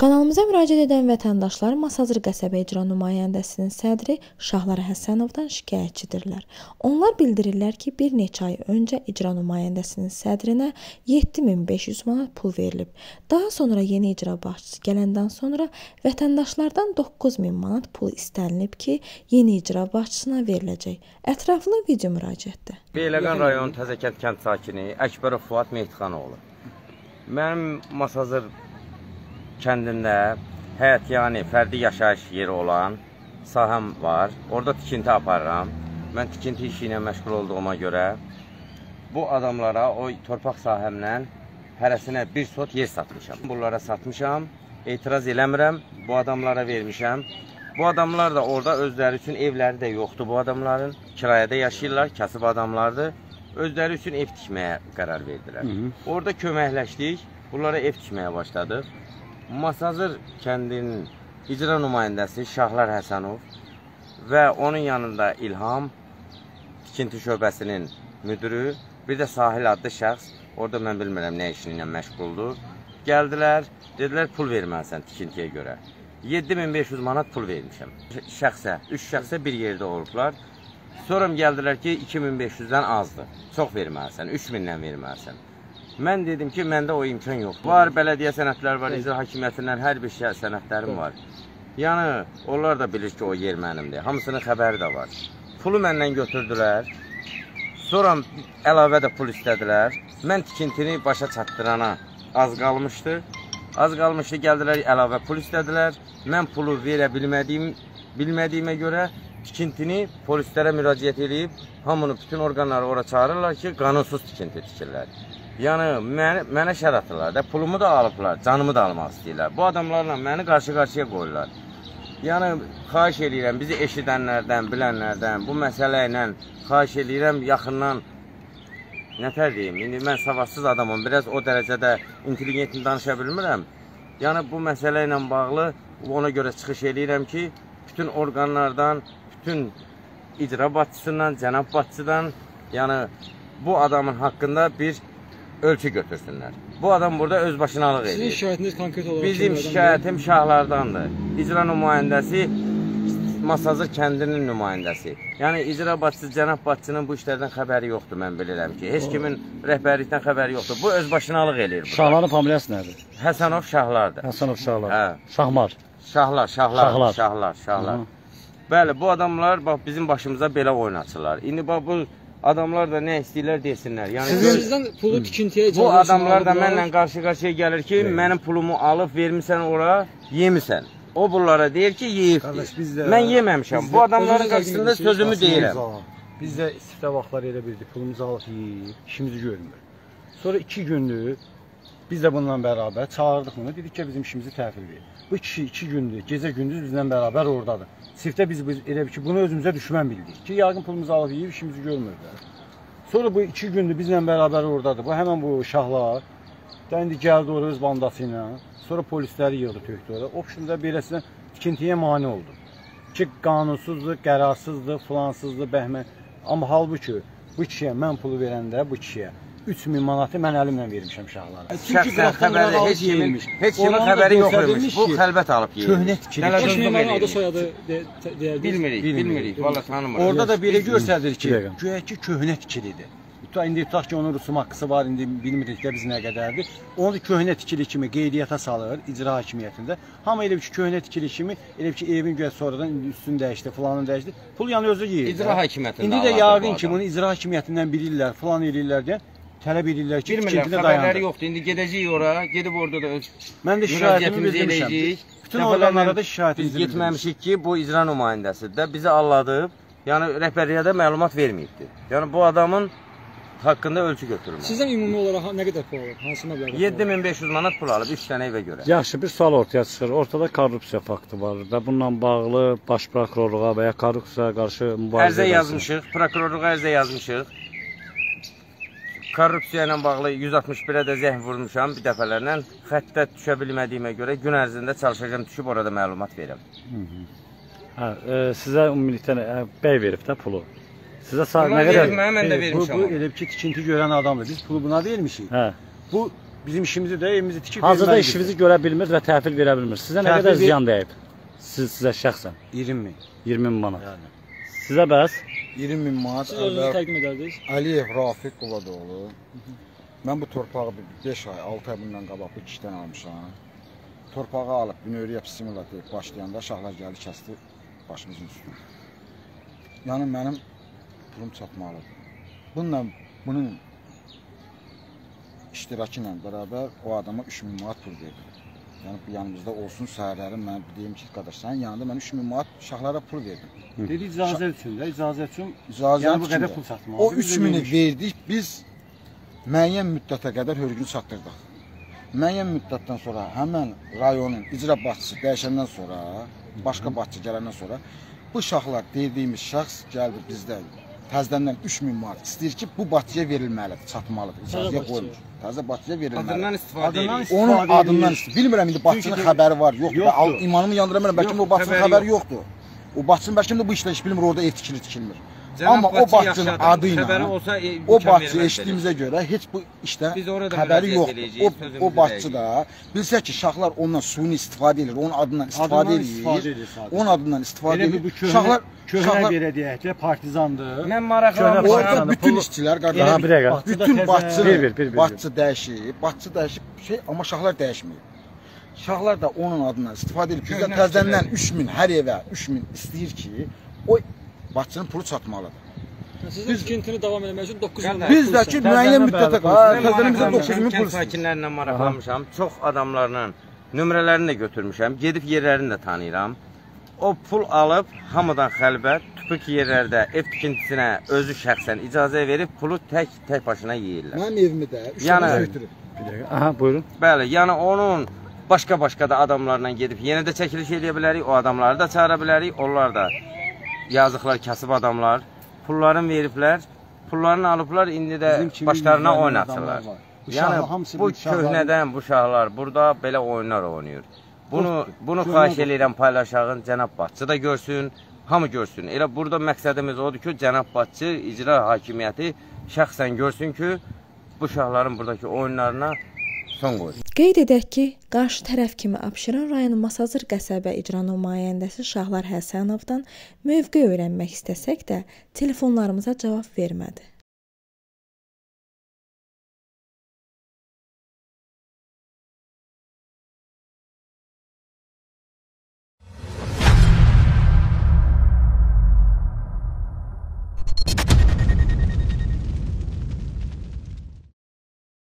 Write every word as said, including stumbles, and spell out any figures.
Kanalımıza müraciət edən vətəndaşlar Masazır qəsəbə icra nümayəndəsinin sədri Şahlar Həsənovdan şikayətçidirlər. Onlar bildirirlər ki, bir neçə ay öncə icra nümayəndəsinin sədrinə yeddi min beş yüz manat pul verilib. Daha sonra yeni icra başçısı gələndən sonra vətəndaşlardan doqquz min manat pul istənilib ki, yeni icra başçısına veriləcək. Ətraflı video müraciətdə. Beyləqan rayon Təzəkənd kənd sakini Əkbərov Fuad Mehdixanoğlu. Mənim Masazır kəndində həyat, yəni fərdi yaşayış yeri olan sahəm var. Orada tikinti aparıram. Mən tikinti işi ilə məşğul olduğuma görə bu adamlara o torpaq sahəmlə hərəsinə bir sot yer satmışam. Bunlara satmışam, etiraz eləmirəm, bu adamlara vermişəm. Bu adamlar da orada özləri üçün evləri də yoxdur bu adamların. Kirayədə yaşayırlar, kasıb adamlardır. Özləri üçün ev tikməyə qərar verdilər. Hı -hı. Orada köməkləşdik, bunlara ev tikməyə başladıq. Masazır kəndinin icra nümayəndəsi Şahlar Həsənov və onun yanında İlham, tikinti şöbəsinin müdürü, bir də Sahil adlı şəxs, orada mən bilmirəm nə işi ilə məşğuldur. Gəldilər, dedilər pul verməlisən tikintiyə görə. yeddi min beş yüz manat pul vermişəm. Şəxsə, üç şəxsə bir yerdə olublar. Sonra gəldilər ki, iki min beş yüzdən azdır. Çox verməlisən, üç mindən verməlisən. Mən dedim ki, məndə o imkan yoxdur. Var, bələdiyyə sənədləri var, icra hakimiyyətindən hər bir şey sənədlərim var. Yəni, onlar da bilir ki, o yer mənimdir. Hamısının xəbəri də var. Pulu məndən götürdülər. Sonra əlavə də pul istədilər. Mən tikintini başa çatdırana az qalmışdı. Az qalmışdı, gəldilər, əlavə pul istədilər. Mən pulu verə bilmədiyim, bilmədiyimə görə tikintini polislərə müraciət edib, hamını, bütün orqanları ora çağırırlar ki, qanunsuz tikinti tikirlər. Yəni, mənə, mənə şər atırlar da, pulumu da alıblar, canımı da almaq istəyirlər. Bu adamlarla məni qarşı-qarşıya qoyurlar. Yəni, xahiş edirəm, bizi eşidənlərdən, bilənlərdən, bu məsələ ilə xahiş edirəm, yaxından, nətər deyim, indi mən savadsız adamım, biraz o dərəcədə intelligentini danışa bilmirəm. Yəni, bu məsələ ilə bağlı ona görə çıxış edirəm ki, bütün orqanlardan, bütün icra başçısından, cənab başçıdan, yəni, bu adamın haqqında bir ölçü götürsünlər. Bu adam burada öz başınalıq edir. Sizin şikayətiniz konkret olaraq Bizim şikayətim Şahlardandır. İcra nümayəndəsi Masazır kəndinin nümayəndəsi. Yəni, icra başçısı, cənab başçının bu işlərdən xəbəri yoxdur, mən bilirəm ki. Heç kimin rəhbərlikdən xəbəri yoxdur. Bu öz başınalıq edir. Şahların familiyası nədir? Həsənov Şahlardır. Həsənov Şahlar. Hə. Şahmar. Şahlar, şahlar, şahlar, şahlar, şahlar. Bəli, bu adamlar bax bizim başımıza belə oynatırlar. İndi bax bu adamlar da nə istəyirlər desinlər. Yəni sizdən pulu tikintiyə icazə bu adamlar da mənlə qarşı-qarşıya gəlir ki, evet. Mənim pulumu alıb vermisən ora, yemisən. O bunlara deyir ki, yeyib. Mən yeməmişəm. Bu adamların qarşısında sözümü deyirəm. Biz də istiftə vaxtları elə bildik, pulumuzu alıb yeyib, işimizi görmür. Sonra iki gündür biz də bununla bərabər çağırdıq bunu, dedik ki, bizim işimizi təhvil verir. Bu kişi iki gündür, gecə gündüz bizlə bərabər oradadır. Sirtdə biz, biz elə ki, bunu özümüzə düşmən bildik ki, yaqın pulumuzu alıb yeyib, işimizi görmürlər. Sonra bu iki gündür bizlə bərabər oradadır. Bu həmən bu Şahlar, da indi gəldi oraya öz bandası ilə, sonra polisləri yığdı, tökdü oraya. Opşunda beləsinə tikintiyə mani oldu. Ki, qanunsuzdur, qərarsızdır, flansızdır, bəhmən. Amma halbuki bu kişiyə mən pulu verəndə bu kişiyə üç min manatı mən əlimlə vermişəm Şahlara. Şəxsən xəbəri heç kimin, heç kimin xəbəri yox imiş. Bu xəlbət alıb yeyir. Köhnə tikili. üç min manat adı soyadı deyərdiniz. Bilmirik, bilmirik. Valla tanımırıq. Orada da belə göstərir ki, güya ki, köhnə tikilidir. İndi tutaq ki, onun rüsum haqqısı var, indi bilmirik də biz nə qədərdir. Onu köhnə tikili kimi qeydiyyata salır, icra hakimiyyətində. Hamı elə bir ki, köhnə tikili kimi, elə bir ki, evin güya sonradan üstünü dəyişdi, filanını dəyişdi. Pul yanı özü yeyir. İcra hakimiyyətində İndi də yaqin ki, bunu icra hakimiyyətindən bilirlər, filan eləyirlər deyə tələb edirlər ki, tikintidə dayandır. Xəbərləri yoxdur. İndi gedəcəyik ora, gedib orada da öz mən də şikayətimi bildirmişəm. Bütün orqanlara da şikayətimizi bildirmişəm. Getməmişik ki, bu icra nümayəndəsidir də bizi alladıb, yəni rəhbərliyə də məlumat verməyibdir. Yəni bu adamın haqqında ölçü götürülmür. Sizdən ümumi olaraq nə qədər pul alıb? Hansı məbləğdə? yeddi min beş yüz manat pul alıb üç dənə evə görə. Yaxşı, bir sual ortaya çıxır. Ortada korrupsiya faktı var və bununla bağlı baş prokurorluğa və ya korrupsiyaya qarşı mübarizə ərizə yazmışıq, prokurorluğa ərizə yazmışıq. Korrupsiya ilə bağlı yüz altmış birə də zəng vurmuşam bir dəfələrlə. Xəttə düşə bilmədiyimə görə gün ərzində çalışacağım, düşüb orada məlumat verirəm. Hə, e, sizə ümumilikdə e, bəy verib də pulu. Sizə sağ nə qədər? Mən də vermişəm. Bu, bu elə ki, tikinti görən adamdır. Biz pulu buna vermişik. Hə. Bu bizim işimizi də evimizi tikib Hazırda verməlidir. işinizi görə bilmir və təhvil verə bilmir. Sizə nə Təhvil qədər ver- ziyan dəyib? Siz sizə şəxsən iyirmi min. iyirmi min manat. Yəni Sizə bəs iyirmi min manat Siz özünüzü əvvəl təqdim edərdiniz. Əliyev Rafiq Quladoğlu. Mən bu torpağı beş ay, altı ay bundan qabaq bu kişidən almışam. Torpağı alıb bünövrəyə bismillah deyib başlayanda şahlar gəldi kəsdi başımızın üstünə. Yəni mənim pulum çatmalıdır. Bununla bunun iştirakı ilə bərabər o adama üç min manat pul verdim. Yəni bu yanımızda olsun səhərləri mən deyim ki, qardaş sənin yanında mən üç min manat şahlara pul verdim. dedi icazə üçün də, icazə üçün İcazə yəni bu qədər pul satmalı. O üç mini verdik, biz müəyyən müddətə qədər hörgünü çatdırdıq. Müəyyən müddətdən sonra həmən rayonun icra başçısı dəyişəndən sonra, başqa başçı gələndən sonra bu şahlar dediyimiz şəxs gəldi bizdə təzədən üç min manat istəyir ki, bu başçıya verilməlidir, çatmalıdır. İcazəyə qoymuş. Təzə başçıya verilməlidir. Adından istifadə Adından edir. istifadə Onun edir. adından istifadə. Bilmirəm indi başçının Çünki xəbəri var, yoxdur. yoxdur. Al, imanımı yandıramıram, bəlkə Yox, o başçının xəbəri xəbəri yoxdur. O başçının bəlkə də bu işlə iş bilmir, orada ev tikilir, tikilmir. Amma o başçının adı xəbəri ilə olsa e, o imkan başçı verməz eşitdiyimizə görə heç bu işdə Biz orada xəbəri müraciət yoxdur. eləyəcəyik, O, sözümüzü o başçı deyəcəyik. da bilsə ki, şahlar ondan suni istifadə edir, onun adından istifadə Adından istifadə edir. edir sadəcə. Onun adından istifadə Elə bir edir. bu köhnə, Şahlar köhnə şahlar belə deyək də partizandır. Mən maraqlanmışam. Köhnə orada başçı- bütün pulu- işçilər Daha qardaş, bir dəqiqə. Başçı da bütün təzə- başçı, Bir, bir, bir, bir. başçı dəyişib, başçı dəyişib şey, amma şahlar dəyişmir. Şahlar da onun adından istifadə edib. Bizdə Köhnə təzədən üç min hər evə üç min istəyir ki, o başçının pulu çatmalıdır. Sizin tikintini davam etmək üçün doqquz min. Qardaş, Bizdəki Təzədən müəyyən bəli, müddətə pul- qədər Mən təzədən bizə maraqlanmışam, doqquz min kənd pul istəyir. sakinlərinlə maraqlanmışam. Çox adamlarla nömrələrini də götürmüşəm. Gedib yerlərini də tanıyıram. O pul alıb hamıdan xəlbət, tüpük yerlərdə ev tikintisinə özü şəxsən icazə verib pulu tək tək başına yeyirlər. Mənim evimi də üç Yəni- yəni, götürüb. Bir dəqiqə. Aha, buyurun. Bəli, yəni onun başqa-başqa da adamlarla gedib yenə də çəkiliş eləyə bilərik, o adamları da çağıra bilərik. Onlar da yazıqlar, kasıb adamlar, pullarını veriblər, pullarını alıblar, indi də Bizim kimi başlarına yüzlərlə oynatırlar. adamlar var. Bu Yəni şahlar hamısı bu bu şahların- köhnədən bu şahlar burada belə oyunlar oynayır. Bunu bunu Köhnə xahiş dostdur. eləyirəm paylaşağın cənab başçı da görsün, hamı görsün. Elə burada məqsədimiz odur ki, cənab başçı icra hakimiyyəti şəxsən görsün ki, bu şahların buradakı oyunlarına son qoysun. Qeyd edək ki, qarşı tərəf kimi Abşeron rayonu Masazır qəsəbə icra nümayəndəsi Şahlar Həsənovdan mövqe öyrənmək istəsək də telefonlarımıza cavab vermədi.